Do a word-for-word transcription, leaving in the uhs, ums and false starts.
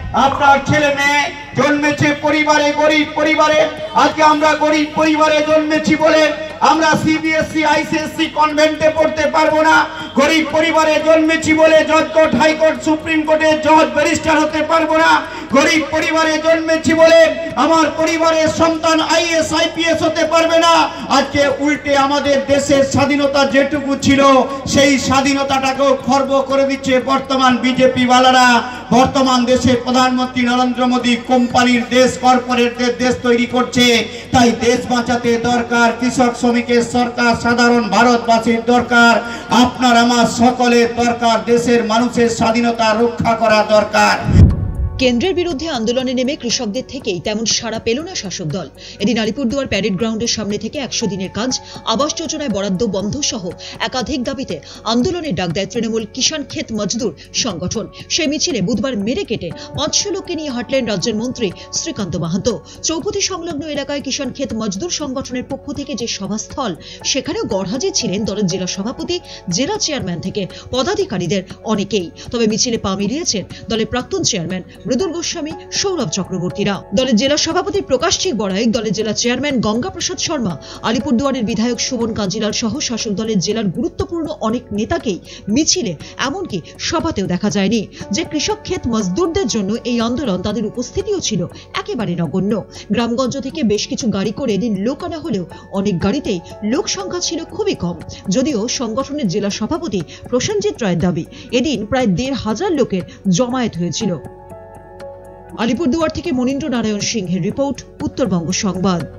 আপনার ছেলে মেয়ে জন্মেছে পরিবারে, গরিব পরিবারে। আজকে আমরা গরিব পরিবারে জন্মেছি বলে আমরা সিবিএসসি আইসিএসসি কনভেন্টে পড়তে পারবো না। গরিব পরিবারে জন্মেছি বলে জজ কোর্ট, হাইকোর্ট, সুপ্রিম কোর্টের জজ, ব্যারিস্টার হতে পারবো না। গরিব পরিবারে জন্মেছি বলে আমার পরিবারের সন্তান আইএস আইপিএস হতে পারবে না। আজকে উল্টে আমাদের দেশের স্বাধীনতা যেটুকু ছিল সেই স্বাধীনতাটাকেও খর্ব করে দিচ্ছে বর্তমান বিজেপি ওয়ালারা। বর্তমান দেশের প্রধানমন্ত্রী নরেন্দ্র মোদী কোম্পানির দেশ, কর্পোরেটদের দেশ তৈরি করছে। তাই দেশ বাঁচাতে দরকার কৃষক, শ্রমিকের সরকার, সাধারণ ভারতবাসীর দরকার, আপনার আমার সকলের দরকার। দেশের মানুষের স্বাধীনতা রক্ষা করা দরকার। কেন্দ্রের বিরুদ্ধে আন্দোলনে নেমে কৃষকদের থেকেই তেমন সাড়া পেল না শাসক দল। এদিন আলিপুরদুয়ার প্যারেড গ্রাউন্ডের সামনে থেকে একশো দিনের কাজ, আবাস যোজনায় বরাদ্দ বন্ধ সহ একাধিক দাবিতে আন্দোলনের ডাক দেয় তৃণমূল কিষাণ ক্ষেত মজদুর সংগঠন। সেই মিছিলে বুধবার মেরে কেটে পাঁচশো লোককে নিয়ে হাঁটলেন রাজ্যের মন্ত্রী শ্রীকান্ত মাহাতো। চৌপতি সংলগ্ন এলাকায় কিষাণ ক্ষেত মজদুর সংগঠনের পক্ষ থেকে যে সভাস্থল, সেখানেও গড়হাজির ছিলেন দলের জেলা সভাপতি, জেলা চেয়ারম্যান থেকে পদাধিকারীদের অনেকেই। তবে মিছিলে পা মিলিয়েছেন দলের প্রাক্তন চেয়ারম্যান মৃদুল গোস্বামী, সৌরভ চক্রবর্তীরা। দলের জেলা সভাপতি প্রকাশচি বড়াইক, দলের জেলা চেয়ারম্যান গঙ্গা প্রসাদ শর্মা, আলিপুরদুয়ারের বিধায়ক সুমন কাঞ্জিলাল সহ শাসক দলের জেলার গুরুত্বপূর্ণ অনেক নেতাকেই মিছিলে, এমনকি সভাতেও দেখা যায়নি। যে কৃষক ক্ষেত মজদুরদের জন্য এই আন্দোলন, তাদের উপস্থিতিও ছিল একেবারে নগণ্য। গ্রামগঞ্জ থেকে বেশ কিছু গাড়ি করে এদিন লোক আনা হলেও অনেক গাড়িতেই লোক সংখ্যা ছিল খুবই কম। যদিও সংগঠনের জেলা সভাপতি প্রসেনজিৎ রায়ের দাবি, এদিন প্রায় দেড় হাজার লোকের জমায়েত হয়েছিল। আলিপুরদুয়ার থেকে মনীন্দ্র নারায়ণ সিংহের রিপোর্ট, উত্তরবঙ্গ সংবাদ।